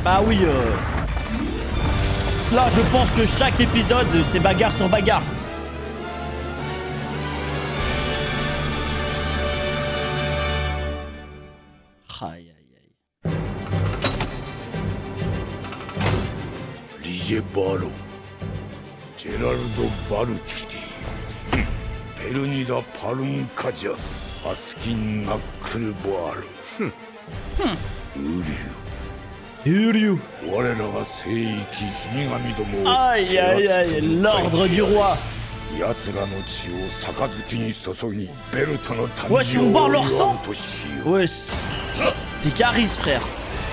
Bah oui, là je pense que chaque épisode c'est bagarre sur bagarre. Aïe aïe aïe. 리제 바로, 제랄도 바루키리, 베르니다 바룬 카지아스, 아스킨 나클 바르, Uryu. 我らが聖域死神どもを Aïe aïe aïe, l'ordre du roi. 奴らの血を杯に注ぎベルトの誕 Wesh, 生 on を boit leur 祝 sang. うとしよう。 Wesh, c'est Caris frère.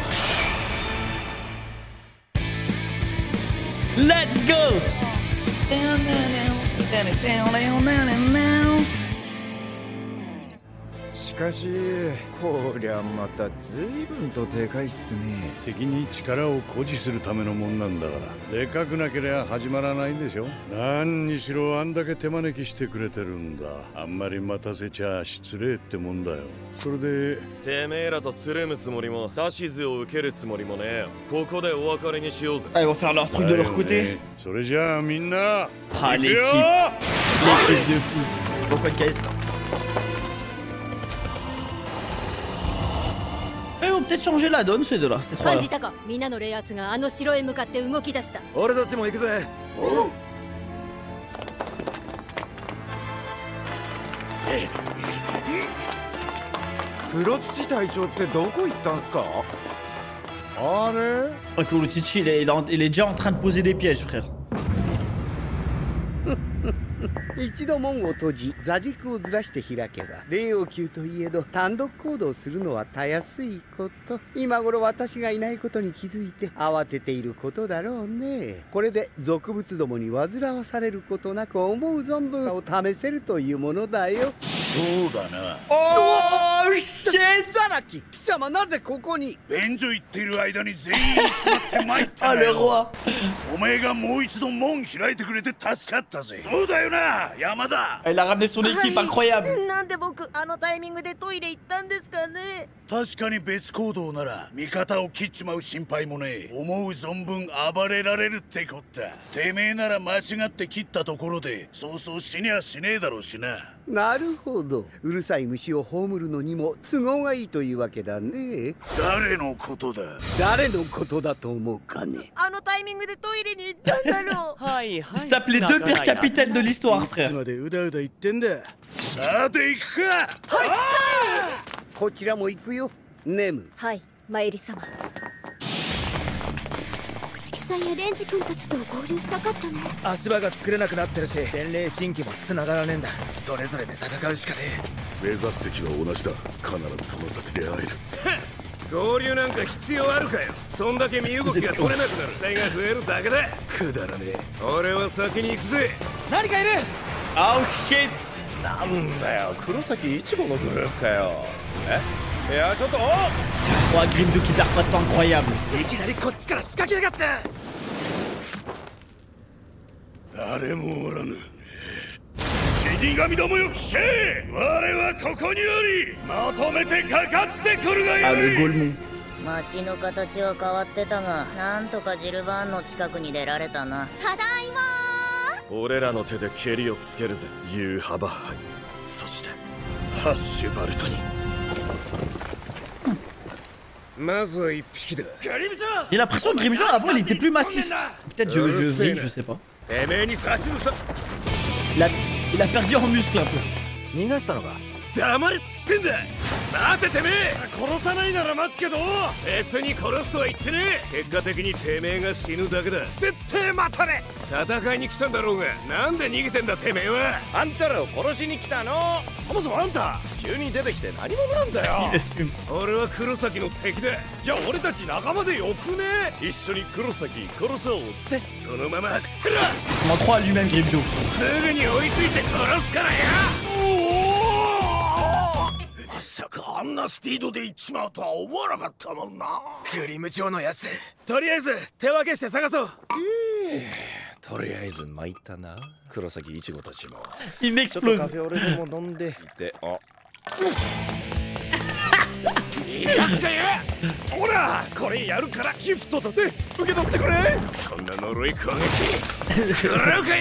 Let's go. しかしこりゃまた随分とでかいっすね。 敵に力を誇示するためのもんなんだからでかくなければ始まらないでしょ。何にしろあんだけ手招きしてくれてるんだ。あんまり待たせちゃ失礼ってもんだよ。それでてめえらとつるむつもりも指図を受けるつもりもねえよ。ここでお別れにしようぜ。 Ah, ils vont faire leur truc de leur côté. それじゃあみんな Ah, l'équipe. L'équipe de fou. Pourquoi de caisse? Ils vont peut-être changer la donne ces deux-là, ces trois-là. 感じたか、みんなの霊圧があの城へ向かって動き出した。 俺たちも行くぜ。黒土隊長ってどこ行ったんすか？ あれ Oh, Kouloutichi, il est déjà en train de poser des pièges, frère. 一度門を閉じ座軸をずらして開けば霊王宮といえど単独行動するのはたやすいこと。今頃私がいないことに気づいて慌てていることだろうね。これで俗物どもに煩わされることなく思う存分を試せるというものだよ。 そうだな。 Oh shit! ザラキ、貴様なぜここに？ 便所行っている間に全員集まって参った Ah, な le よ。 roi! お前がもう一度門開いてくれて助かったぜ。そうだよな、山田。 Elle a ramené son équipe, incroyable! なんで僕あのタイミングでトイレ行ったんですかね。 確かに別行動なら味方を切っちまう心配もねえ。思う存分暴れられるってこった。てめえなら間違って切ったところでそうそう死にゃしねえだろうしな。 なるほど、うるさい虫を葬るのにも都合がいいというわけだね。 誰のことだ。 誰のことだと思うかね。 あのタイミングでトイレに行ったんだろう。 Il se tape les deux pires capitaines de l'histoire, いつ frère. までうだうだ言ってんだ。 さて行くか。 こちらも行くよ、ネム。 はい、マユリ様。朽木さんやレンジ君たちと合流したかったね。 足場が作れなくなってるし伝令新規も繋がらねえんだ。それぞれで戦うしかね目指す敵は同じだ。必ずこの先で会える。 合流なんか必要あるかよ。そんだけ身動きが取れなくなる死体が増えるだけだ。 くだらねえ。 俺は先に行くぜ。 え。何かいる。 Oh shit! なんだよ、黒崎一護のグループかよ。いやちょっと。 Oh, Grimjo qui perd pas de temps, incroyable! いきなりこっちから仕掛けやがって。 誰もおらぬ。死神どもよ聞け。我はここにおりまとめてかかってくるが Ah, よ le い。 Golemon. 街の形は変わってたが、なんとかジルバーンの近くに出られたな。 ただいま俺らの手で蹴りをつけるぜ。ユーハバッハに、そしてハッシュバルトに。まずは一匹だ。 J'ai l'impression que Grimjo avant il était plus massif. Peut-être je vrille, je sais pas. てめえに指図さ。 Il a perdu en muscle un peu. 逃がしたのか。 黙れっつってんだ。待ててめえ。 殺さないなら待つけど。 別に殺すとは言ってねえ。結果的にてめえが死ぬだけだ。 絶対待たれ。 戦いに来たんだろうが、なんで逃げてんだてめえは。 あんたらを殺しに来たの。そもそもあんた急に出てきて何者なんだよ。 俺は黒崎の敵だ。 じゃあ俺たち仲間でよくね。一緒に黒崎殺そうぜ。 そのまま走ってろ。 Il s'en croit à lui-même, Grimjo. すぐに追いついて殺すからよ。 まさかあんなスピードで行っちまうとは思わなかったもんな。 グリム長のやつ。とりあえず手分けして探そう。 とりあえず参ったな。黒崎一護たちも。 Il ちょっとカ m'explose. フェオレでも飲んでいて。あ。 いいやつかよ。 ほらこれやるからギフトだぜ受け取ってくれこんな呪い攻撃食らうかよ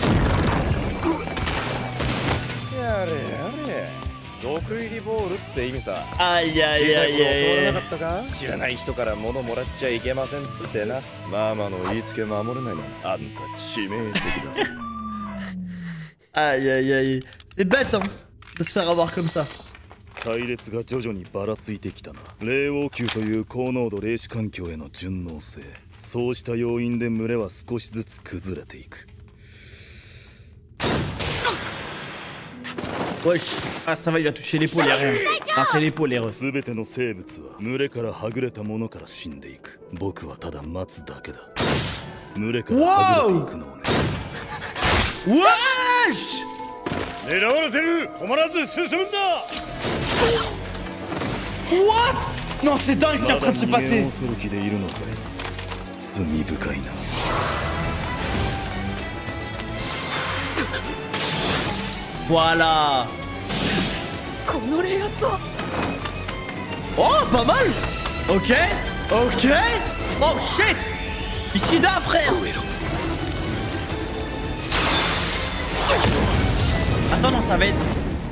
やれやれ毒入りボールって意味さ Aïe aïe 小さい aïe 頃教わら aïe. なかったか知らない人から物もらっちゃいけませんってなママの言いつけ守れないなあんた致命的だぜ Aïe aïe aïe. C'est bête hein de se faire avoir comme ça. 隊列が徐々にばらついてきたな霊王級という高濃度霊視環境への順応性そうした要因で群れは少しずつ崩れていく Wesh. Ah ça va, il a touché l'épaule, y'a rien. Ah c'est l'épaule, l'erreur. 全ての生物は群れからはぐれたものから死んでいく僕はただ待つだけだ群れからはぐれていくのをね Wesh. 狙われてる止まらず進むんだ What? Non, c'est dingue ce qui est en train de se まだ逃げ passer. 恐る気でいるのかい罪深いな Voilà. Oh, pas mal. Ok. Ok. Oh shit. Ishida, frère. Attends, non, ça va être...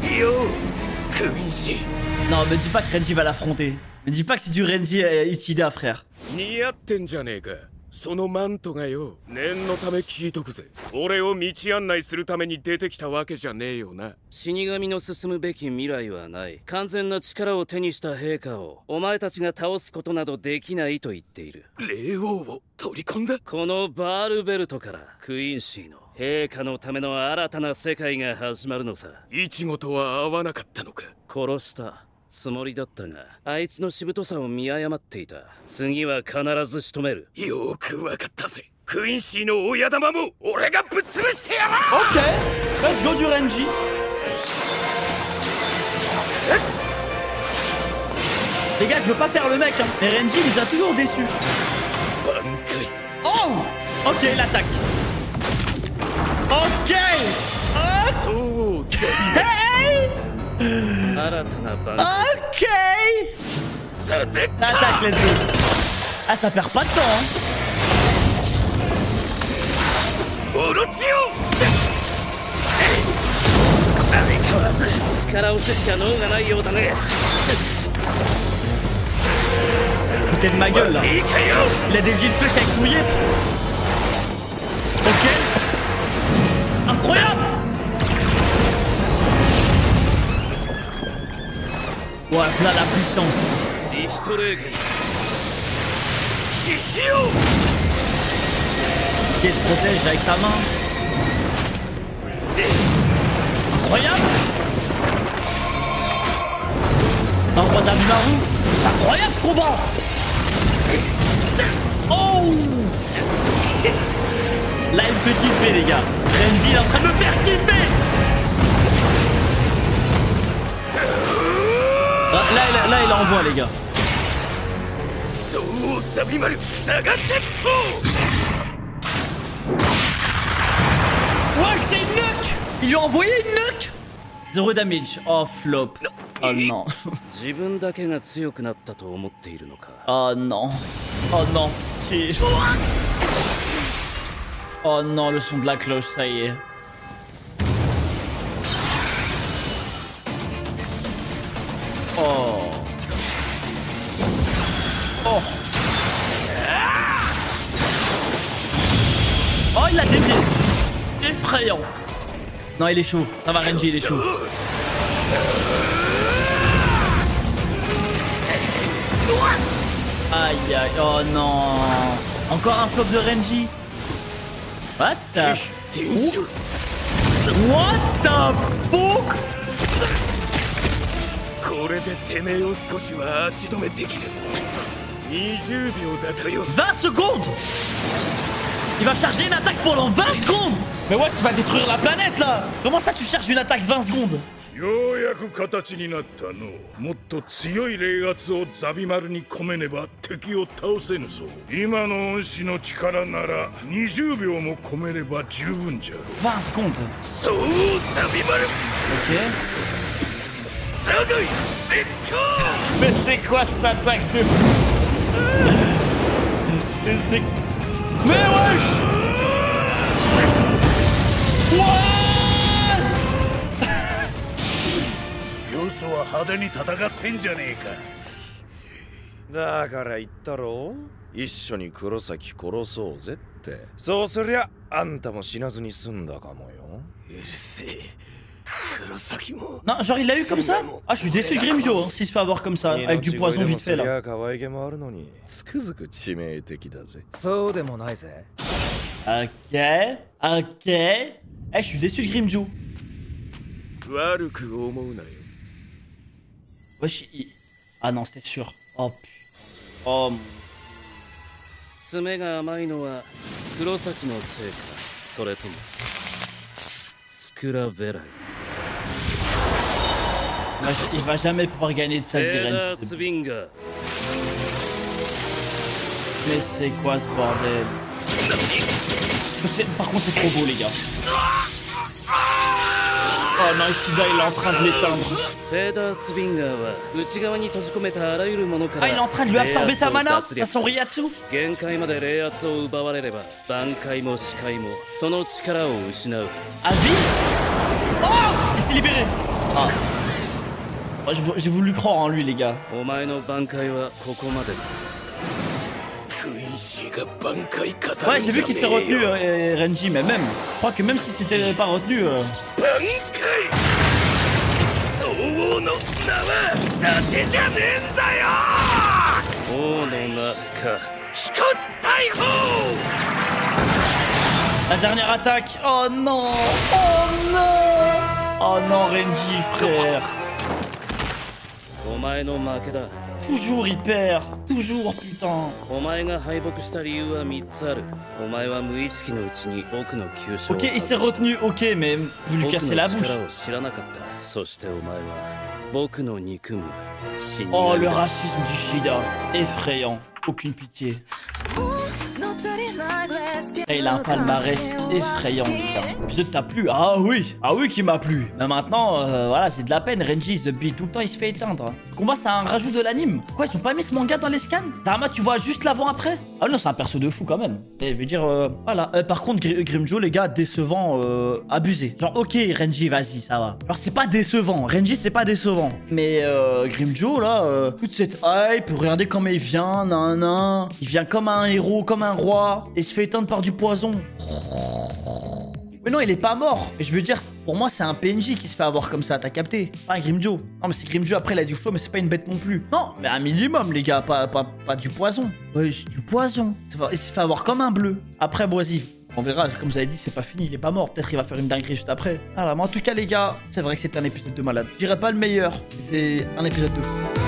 Non, me dis pas que Renji va l'affronter. Me dis pas que c'est du Renji Ishida, frère. 似合ってんじゃねえかそのマントがよ念のため聞いとくぜ俺を道案内するために出てきたわけじゃねえよな死神の進むべき未来はない完全な力を手にした陛下をお前たちが倒すことなどできないと言っている霊王を取り込んだこのバールベルトからクイーンシーの陛下のための新たな世界が始まるのさイチゴとは合わなかったのか殺したつもりだったがあいつのしぶとさを見誤っていた次は必ず仕留めるよくわかったぜクイーンシーの親玉も俺がぶっ潰してやろう Ok. Let's go du Renji. Les gars, je veux pas faire le mec, hein. Mais Renji il nous a toujours déçus. Oh. Ok, il attaque. Ok. Oh. Hey. 新たな番 Ok. Attaque, let's go. Ah, ça perd pas de temps, hein. オロチ相変わらず力押ししか脳がないようだね Foutez de ma gueule là. Il a dévié le truc avec son yep. Ok. Incroyable. Ouais, là la puissance. リヒトレーゲン Qui se protège avec sa main. Incroyable. Un roi d'Abimaru. C'est incroyable ce combat. Oh. Là il me fait kiffer les gars. Renji il est en train de me faire kiffer. Là il envoie les gars. Ouais, c'est une nuque. Il lui a envoyé une nuque. 0 damage. Oh flop. Oh non. 自分だけが強くなったと思っているのか Oh non. Oh non. Si. Oh non, le son de la cloche, ça y est. Oh. Oh. Oh, il l'a dévié. Effrayant. Non, il est chaud. Ça va, Renji, il est chaud. Aïe, aïe. Oh non. Encore un flop de Renji. What the... What the fuck? これでてめえを少しは足止めできる20秒だとよ 20 secondes. Il va charger une attaque pendant 20 secondes. Mais ouais, tu vas détruire la planète là. Comment ça tu charges une attaque 20 secondes? ようやく形になったのもっと強い霊圧をザビマルに込めねば敵を倒せぬぞ今の恩師の力なら20秒も込めれば十分じゃろ 20 secondes. そうザビマル Ok. ザグイ絶叫 Mais c'est quoi cette attaque de... Mais c'est... Mais wesh! What? 要素は派手に戦ってんじゃねえか。 だから言ったろ、一緒に黒崎殺そうぜって。そうすりゃあんたも死なずに済んだかもよ。 うるせえ。黒崎も。 Non, genre il l'a eu comme ça? Ah, je suis déçu de Grimjo hein, s'il se fait avoir comme ça, avec du poison vite fait là. 可愛げもあるのにつくづく致命的だぜ。 そうでもないぜ。 Ok, ok. Eh, je suis déçu de Grimjo. 悪く思うなよ。 Wesh, ah non, c'était sûr. Oh putain. Oh. 爪が甘いのは黒崎のせいか、それともスクラベライ。 Il va jamais pouvoir gagner de sa vie, Renji. Mais c'est quoi ce bordel? Par contre, c'est trop beau, les gars. Oh non, Ishida, il est en train de l'éteindre. Ah, il est en train de lui absorber sa mana à son Ryatsu. À vie? Oh, il s'est libéré. Ah. Oh, j'ai voulu croire en lui, les gars. Ouais, j'ai vu qu'il s'est retenu, Renji, mais même. Je crois que même si c'était pas retenu. La dernière attaque. Oh non. Oh non. Oh non, Renji, frère. Toujours il perd, toujours putain. Ok, il s'est retenu, ok, mais vous lui cassez la bouche. Oh, le racisme d'Ishida, effrayant, aucune pitié. Et il a un palmarès effrayant, les gars. L'épisode t'a plu? Ah oui qui m'a plu. Mais maintenant, voilà, c'est de la peine. Renji, The Bee, tout le temps, il se fait éteindre. Le combat, c'est un rajout de l'anime. Quoi, ils ont pas mis ce manga dans les scans? Zarama, tu vois juste l'avant-après? Ah non, c'est un perso de fou quand même. Et je veux dire, voilà. Par contre, Grimjo, les gars, décevant, abusé. Genre, ok, Renji, vas-y, ça va. Alors, c'est pas décevant. Renji, c'est pas décevant. Mais Grimjo, là, toute cette hype, regardez comment il vient, nan. Il vient comme un héros, comme un roi, et il se fait éteindre par du poison. Mais non, il est pas mort. Et je veux dire, pour moi, c'est un PNJ qui se fait avoir comme ça, t'as capté? Pas un Grimjo. Non, mais c'est Grimjo, après, il a du flow, mais c'est pas une bête non plus. Non, mais un minimum, les gars, pas du poison. Oui, du poison. Il se fait avoir comme un bleu. Après, vas-y. On verra, comme vous avez dit, c'est pas fini, il est pas mort. Peut-être il va faire une dinguerie juste après. Voilà, mais en tout cas, les gars, c'est vrai que c'est un épisode de malade. Je dirais pas le meilleur, c'est un épisode de fou.